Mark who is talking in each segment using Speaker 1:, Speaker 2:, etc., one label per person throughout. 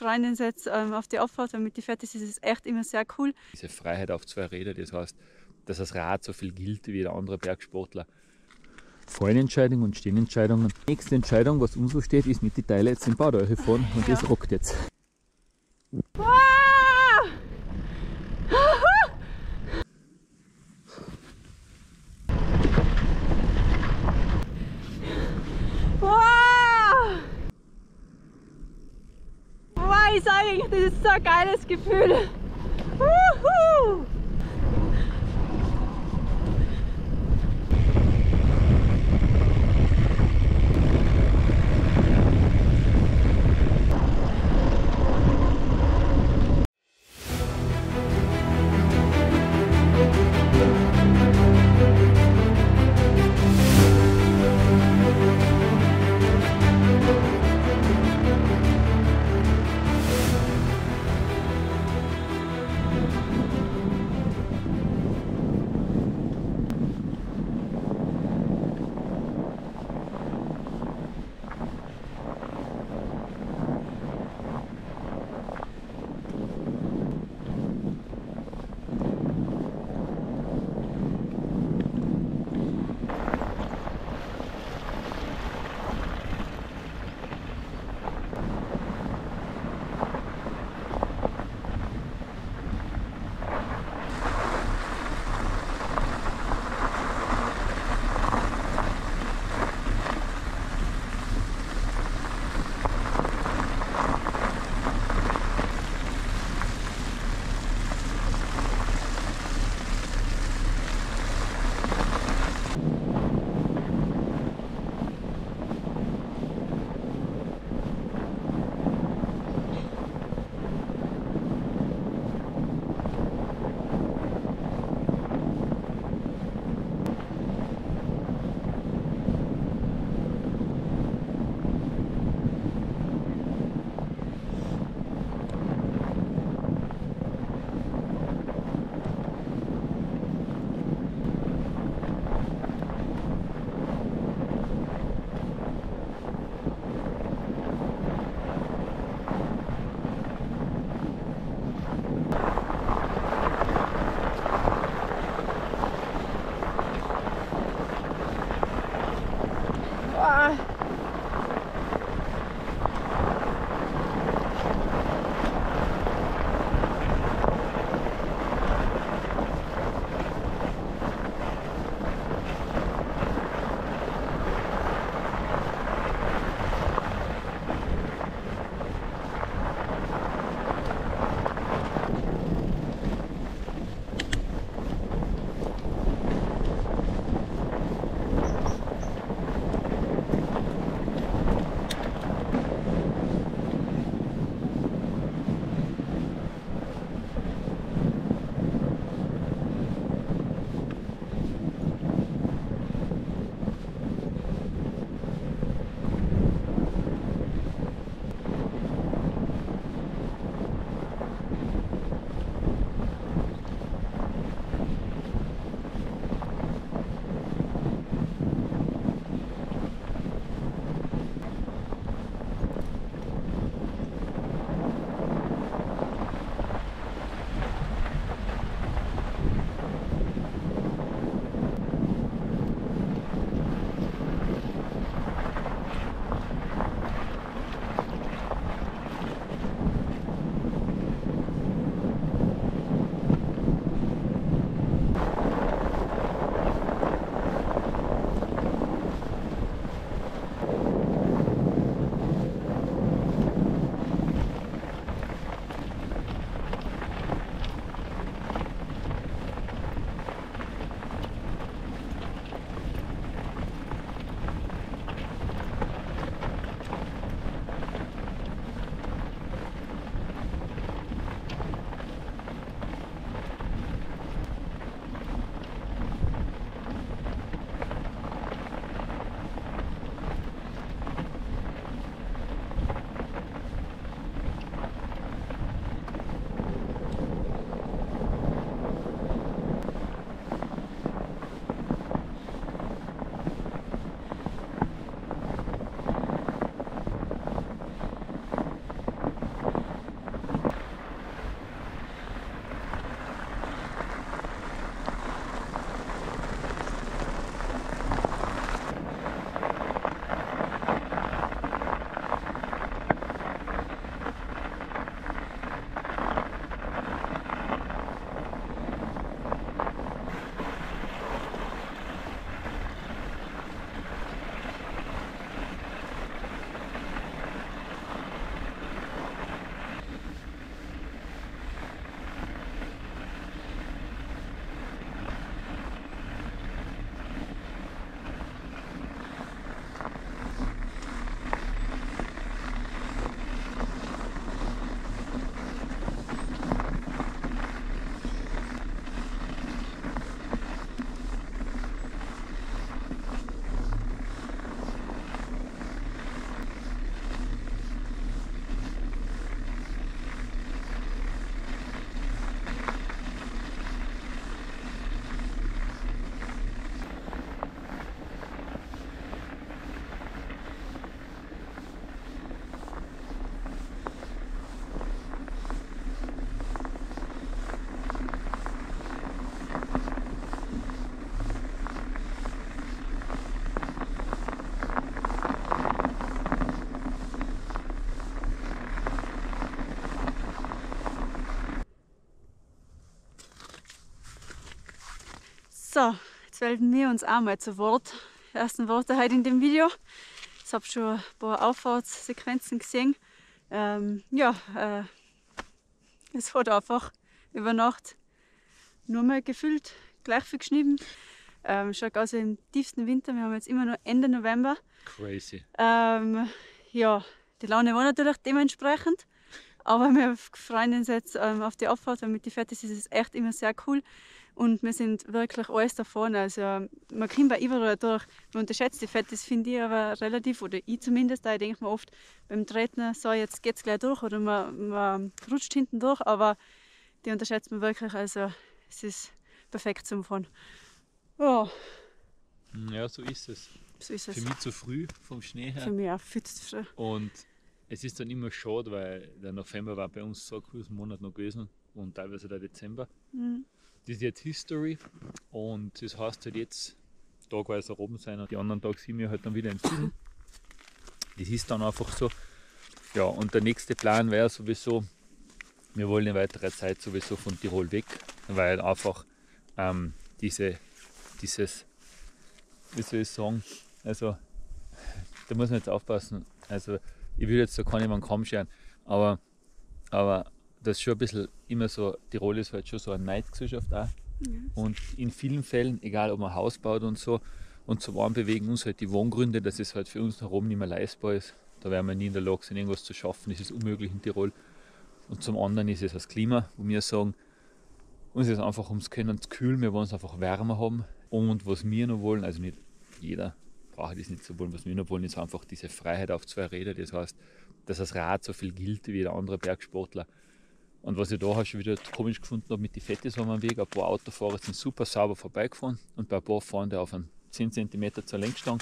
Speaker 1: Freundin jetzt auf die Auffahrt, damit die fertig ist, ist es echt immer sehr cool.
Speaker 2: Diese Freiheit auf zwei Räder, das heißt, dass das Rad so viel gilt wie der andere Bergsportler. Fallentscheidung und Stehenentscheidungen. Die nächste Entscheidung, was uns so steht, ist mit den Teilen jetzt in Badeuche fahren und das rockt jetzt.
Speaker 1: Wow! Wow! Wow, ich sage euch, das ist so ein geiles Gefühl. Wuhu! So, jetzt melden wir uns auch mal zu Wort. Die ersten Worte heute in dem Video. Ich habe schon ein paar Auffahrtssequenzen gesehen. Es hat einfach über Nacht nur mal gefühlt gleich viel geschnitten. Schaut aus wie im tiefsten Winter. Wir haben jetzt immer noch Ende November.
Speaker 2: Crazy.
Speaker 1: Ja, die Laune war natürlich dementsprechend. Aber wir freuen uns jetzt auf die Abfahrt, weil mit den Fetis ist es echt immer sehr cool. Und wir sind wirklich alles da vorne. Also man kommt bei überall durch. Man unterschätzt die Fetis, finde ich aber relativ, oder ich zumindest. Da denke ich mir oft beim Treten, so jetzt geht es gleich durch oder man rutscht hinten durch. Aber die unterschätzt man wirklich. Also es ist perfekt zum Fahren. Oh.
Speaker 2: Ja, so ist es.
Speaker 1: So ist es.
Speaker 2: Für mich zu früh vom Schnee her.
Speaker 1: Für mich auch viel zu früh.
Speaker 2: Und es ist dann immer schade, weil der November war bei uns so ein cooles Monat noch gewesen und teilweise der Dezember.
Speaker 1: Mhm.
Speaker 2: Das ist jetzt History und das heißt halt jetzt tagweise oben sein und die anderen Tage sind wir halt dann wieder im Süden. Das ist dann einfach so. Ja, und der nächste Plan wäre sowieso, wir wollen in weiterer Zeit sowieso von Tirol weg, weil einfach dieses, wie soll ich sagen, also da muss man jetzt aufpassen, also ich will jetzt da gar nicht mal einen Kamm scheren, aber das ist schon ein bisschen immer so, Tirol ist halt schon so eine Neidgesellschaft auch.
Speaker 1: Mhm.
Speaker 2: Und in vielen Fällen, egal ob man ein Haus baut und so, und zum einen bewegen uns halt die Wohngründe, dass es halt für uns herum nicht mehr leistbar ist. Da werden wir nie in der Lage sein, irgendwas zu schaffen, das ist unmöglich in Tirol. Und zum anderen ist es das Klima, wo wir sagen, uns ist es einfach ums Können zu kühl, wir wollen es einfach wärmer haben. Und was wir noch wollen, also nicht jeder braucht das nicht so wollen, was wir noch wollen, ist einfach diese Freiheit auf zwei Räder. Das heißt, dass das Rad so viel gilt wie der andere Bergsportler. Und was ich da auch schon wieder komisch gefunden habe, mit den Fetis haben wir am Weg, ein paar Autofahrer sind super sauber vorbeigefahren und bei ein paar fahren die auf einen 10 cm zur Lenkstange.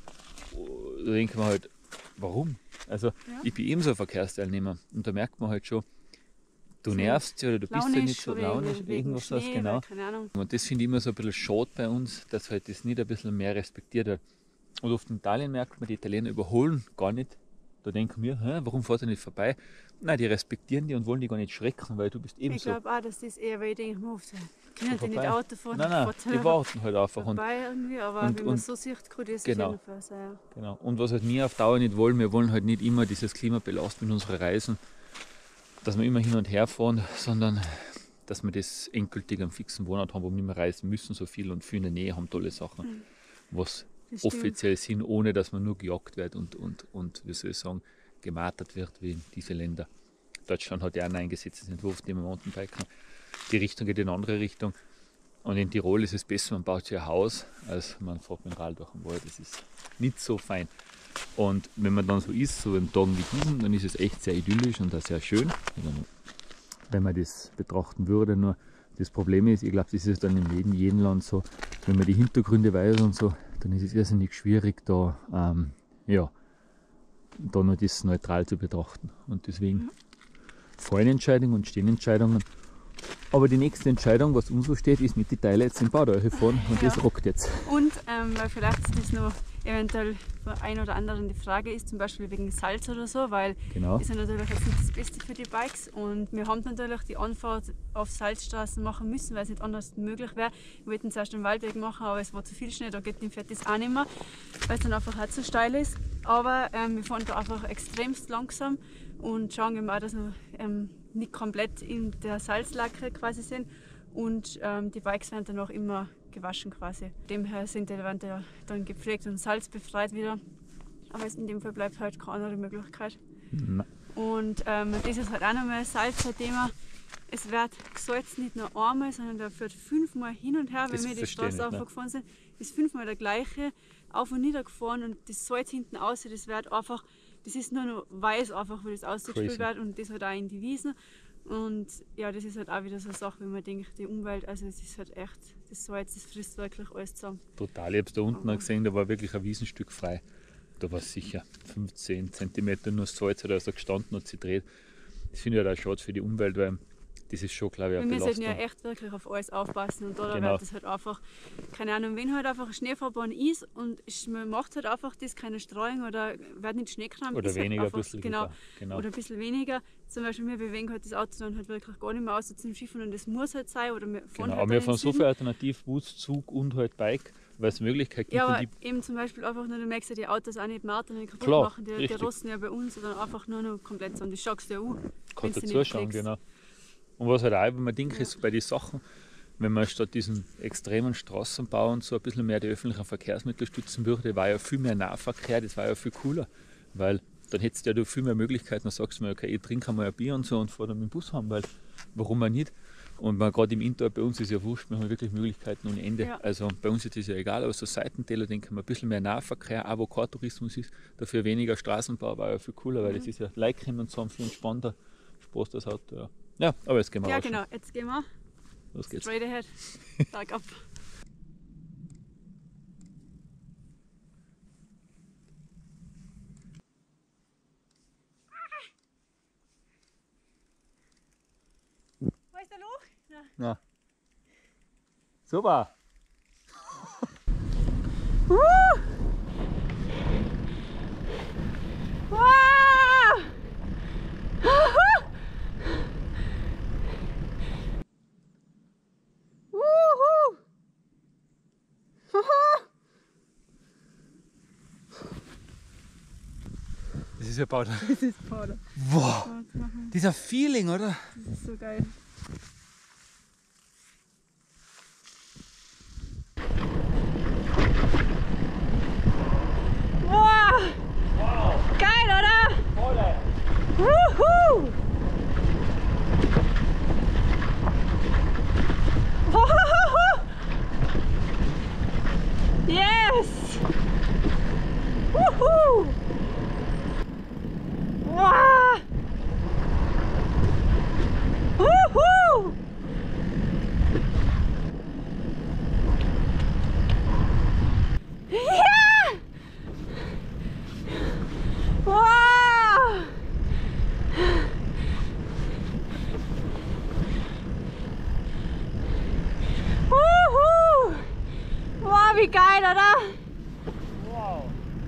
Speaker 2: Da denkt man halt, warum? Also ich bin ebenso ein Verkehrsteilnehmer und da merkt man halt schon, du nervst dich oder du bist ja nicht so launisch, irgendwas was, genau. Und das finde ich immer so ein bisschen schade bei uns, dass halt das nicht ein bisschen mehr respektiert wird. Und oft in Italien merkt man, die Italiener überholen gar nicht. Da denken wir, warum fährt er nicht vorbei? Nein, die respektieren die und wollen die gar nicht schrecken, weil du bist ebenso.
Speaker 1: Ich glaube auch, dass das eher, weil ich denke, man können die nicht Auto fahren.
Speaker 2: Nein, die warten halt einfach.
Speaker 1: Vorbei irgendwie, aber wenn man so sieht, kann das
Speaker 2: genau,
Speaker 1: auf jeden Fall sein. Ja.
Speaker 2: Genau. Und was halt wir auf Dauer nicht wollen, wir wollen halt nicht immer dieses Klima belasten mit unseren Reisen, dass wir immer hin und her fahren, sondern dass wir das endgültig am fixen Wohnort haben, wo wir nicht mehr reisen müssen so viel und viel in der Nähe haben tolle Sachen, was offiziell sind, ohne dass man nur gejagt wird und wie soll ich sagen, gemartert wird wie in diese Länder. Deutschland hat ja einen eingesetzten Entwurf, den man Mountainbiken. Die Richtung geht in eine andere Richtung. Und in Tirol ist es besser, man baut sich ein Haus, als man fährt mit dem Rad durch den Wald. Das ist nicht so fein. Und wenn man dann so ist, so in Tagen wie diesen, dann ist es echt sehr idyllisch und auch sehr schön, wenn man das betrachten würde. Nur das Problem ist, ich glaube, das ist dann in jedem Land so, wenn man die Hintergründe weiß und so, dann ist es irrsinnig schwierig, da nur das neutral zu betrachten. Und deswegen Fallentscheidungen und Stehenentscheidungen. Aber die nächste Entscheidung, was uns so steht, ist mit den Teilen jetzt in Baudeure fahren und das rockt jetzt.
Speaker 1: Und weil vielleicht das noch eventuell für ein oder anderen die Frage ist, zum Beispiel wegen Salz oder so, weil das ist ja natürlich jetzt nicht das Beste für die Bikes und wir haben natürlich die Anfahrt auf Salzstraßen machen müssen, weil es nicht anders möglich wäre. Wir wollten zuerst den Waldweg machen, aber es war zu viel Schnee, da geht dem Fetis auch nicht mehr, weil es dann einfach auch zu steil ist. Aber wir fahren da einfach extremst langsam und schauen eben auch, dass wir nicht komplett in der Salzlacke quasi sind und die Bikes werden dann auch immer gewaschen quasi. Demher sind die dann gepflegt und salzbefreit wieder. Aber in dem Fall bleibt halt keine andere Möglichkeit.
Speaker 2: Nein.
Speaker 1: Und das ist halt auch nochmal ein Salz-Thema. Es wird gesalzt nicht nur einmal, sondern da wird 5-mal hin und her, wenn wir die Straße aufgefahren sind, ist 5-mal der gleiche auf und nieder gefahren und das Salz hinten aus, das wird einfach, das ist nur noch weiß einfach, wo das ausgespült wird und das halt auch in die Wiesen. Und ja, das ist halt auch wieder so eine Sache, wenn man denkt, die Umwelt, also es ist halt echt, das Salz, das frisst wirklich alles zusammen. Total,
Speaker 2: ich habe es da unten auch gesehen, da war wirklich ein Wiesenstück frei. Da war sicher 15 cm nur Salz, hat also gestanden und sich dreht. Das finde ich halt auch schade für die Umwelt, weil das ist schon, glaube ich, eine Belastung.
Speaker 1: Wir sollten ja echt wirklich auf alles aufpassen und da wird das halt einfach, keine Ahnung, wenn halt einfach eine Schneefahrbahn ist und man macht halt einfach das, keine Streuung oder wird nicht Schneekram.
Speaker 2: Oder weniger,
Speaker 1: halt
Speaker 2: ein bisschen
Speaker 1: genau, oder ein bisschen weniger, zum Beispiel wir bewegen halt das Auto dann halt wirklich gar nicht mehr aus zum Schiffen und das muss halt sein. Oder wir fahren
Speaker 2: Genau,
Speaker 1: halt
Speaker 2: aber wir fahren so viel alternativ, Bus, Zug und halt Bike, weil es Möglichkeit gibt.
Speaker 1: Ja, aber eben zum Beispiel einfach nur, du merkst ja die Autos auch nicht mehr nicht kaputt
Speaker 2: klar,
Speaker 1: machen, die rosten ja bei uns, sondern einfach nur noch komplett so. Und das schaust du ja an.
Speaker 2: Kannst du zuschauen, genau. Und was halt auch, wenn man denkt, ist bei den Sachen, wenn man statt diesen extremen Straßenbau und so ein bisschen mehr die öffentlichen Verkehrsmittel stützen würde, war ja viel mehr Nahverkehr, das war ja viel cooler, weil dann hättest du ja viel mehr Möglichkeiten, dann sagst du mir, okay, ich trinke einmal ein Bier und so und fahre dann mit dem Bus heim, weil warum auch nicht? Und gerade im Inter, bei uns ist ja wurscht, wir haben wirklich Möglichkeiten ohne Ende. Ja. Also bei uns ist das ja egal, aber so Seitentäler, denken wir, ein bisschen mehr Nahverkehr, auch wo kein Tourismus ist, dafür weniger Straßenbau, war ja viel cooler, weil das ist ja Leute und so viel entspannter, Spaß das Auto, ja. Ja, aber jetzt gehen wir
Speaker 1: Ja, genau, jetzt gehen wir.
Speaker 2: Los geht's.
Speaker 1: Straight ahead. Bergab. Wo ist der Loch?
Speaker 2: Na. Super.
Speaker 1: Wow!
Speaker 2: Das ist ja Powder.
Speaker 1: Das ist Powder.
Speaker 2: Wow! Dieser Feeling, oder?
Speaker 1: Das ist so geil. Wow!
Speaker 2: Wow!
Speaker 1: Geil, oder?
Speaker 2: Voll!
Speaker 1: Wuhu! Yes! Wuhu! Wow! Wuhu! Ja! Wow! Wuhu! Wow, wie geil, oder?
Speaker 2: Wow!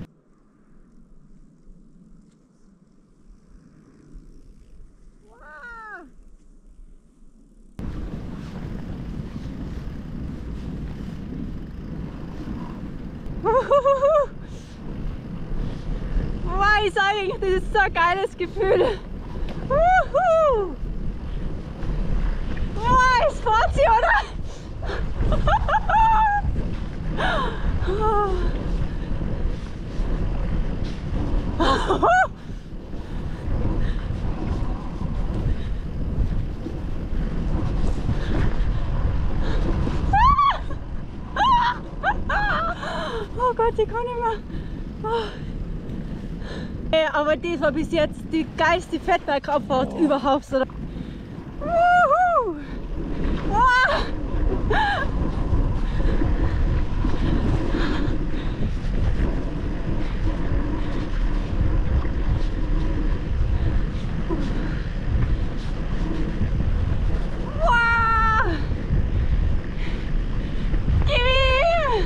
Speaker 1: Wow, ich sage euch, das ist so ein geiles Gefühl. Wuhu! Wow, es fährt sie, oder? Oh Gott, ich kann nicht mehr. Aber das war bis jetzt die geilste Fettbergabfahrt überhaupt. Oder? Wuhu! Wow! Wow! Gimme!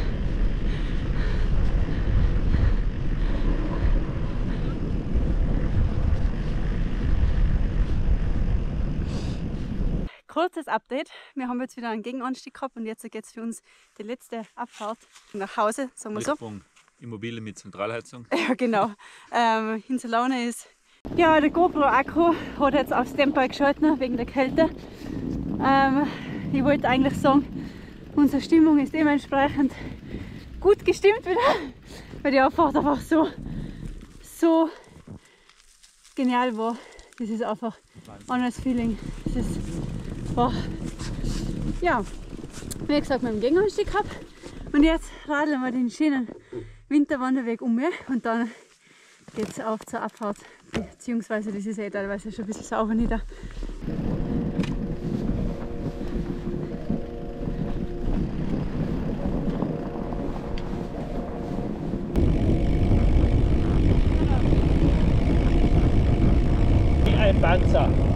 Speaker 1: Kurzes Update. Wir haben jetzt wieder einen Gegenanstieg gehabt und jetzt geht es für uns die letzte Abfahrt nach Hause, sagen wir so.
Speaker 2: Immobilie mit Zentralheizung.
Speaker 1: Ja, genau. Hinterlaune ist. Ja, der GoPro-Akku hat jetzt auf Standby geschalten wegen der Kälte. Ich wollte eigentlich sagen, unsere Stimmung ist dementsprechend gut gestimmt wieder, weil die Abfahrt einfach so genial war. Das ist einfach ein anderes Feeling. Das ist, ja, wie gesagt, wir haben einen Gegenanstieg gehabt und jetzt radeln wir den schönen Winterwanderweg um und dann geht es auf zur Abfahrt, beziehungsweise das ist teilweise schon ein bisschen sauber nieder.
Speaker 2: Wie ein Panzer.